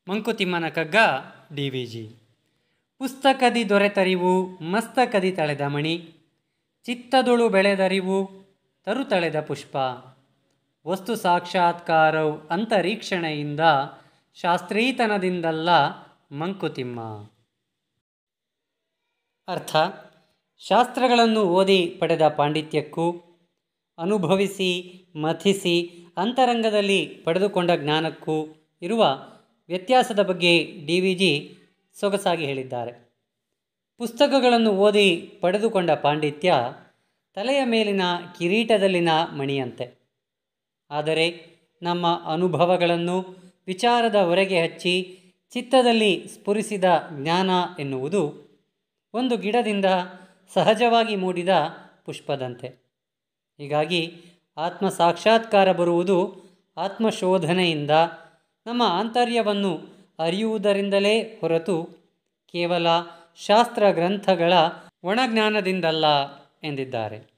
ಮಂಕುತಿಮ್ಮನ ಕಗ್ಗ ಡಿ.ವಿ.ಜಿ. ಪುಸ್ತಕದಿ ದೊರೆತರಿವು ಮಸ್ತಕದಿ ತಳೆದ ಮಣಿ, ಚಿತ್ತದೊಳು ಬೆಳೆದರಿವು ತರುತಳೆದ ಪುಷ್ಪ, ವಸ್ತು ಸಾಕ್ಷಾತ್ಕಾರವು ಅಂತರೀಕ್ಷಣೆಯಿಂದ, ಶಾಸ್ತ್ರೀತನದಿಂದಲ್ಲ ಮಂಕುತಿಮ್ಮ. ಅರ್ಥ: ಶಾಸ್ತ್ರಗಳನ್ನು ಓದಿ ಪಡೆದ ಪಾಂಡಿತ್ಯಕ್ಕೂ ಅನುಭವಿಸಿ ಮಥಿಸಿ ಅಂತರಂಗದಲ್ಲಿ ಪಡೆದುಕೊಂಡ ಜ್ಞಾನಕ್ಕೂ ಇರುವ ವ್ಯತ್ಯಾಸದ ಬಗ್ಗೆ ಡಿ.ವಿ.ಜಿ. ಸೊಗಸಾಗಿ ಹೇಳಿದ್ದಾರೆ. ಪುಸ್ತಕಗಳನ್ನು ಓದಿ ಪಡೆದುಕೊಂಡ ಪಾಂಡಿತ್ಯ ತಲೆಯ ಮೇಲಿನ ಕಿರೀಟದಲ್ಲಿನ ಮಣಿಯಂತೆ. ಆದರೆ ನಮ್ಮ ಅನುಭವಗಳನ್ನು ವಿಚಾರದ ಹೊರಗೆ ಹಚ್ಚಿ ಚಿತ್ತದಲ್ಲಿ ಸ್ಫುರಿಸಿದ ಜ್ಞಾನ ಎನ್ನುವುದು ಒಂದು ಗಿಡದಿಂದ ಸಹಜವಾಗಿ ಮೂಡಿದ ಪುಷ್ಪದಂತೆ. ಹೀಗಾಗಿ ಆತ್ಮ ಸಾಕ್ಷಾತ್ಕಾರ ಬರುವುದು ಆತ್ಮಶೋಧನೆಯಿಂದ, ನಮ್ಮ ಆಂತರ್ಯವನ್ನು ಅರಿಯುವುದರಿಂದಲೇ ಹೊರತು ಕೇವಲ ಶಾಸ್ತ್ರ ಗ್ರಂಥಗಳ ಒಣಜ್ಞಾನದಿಂದಲ್ಲ ಎಂದಿದ್ದಾರೆ.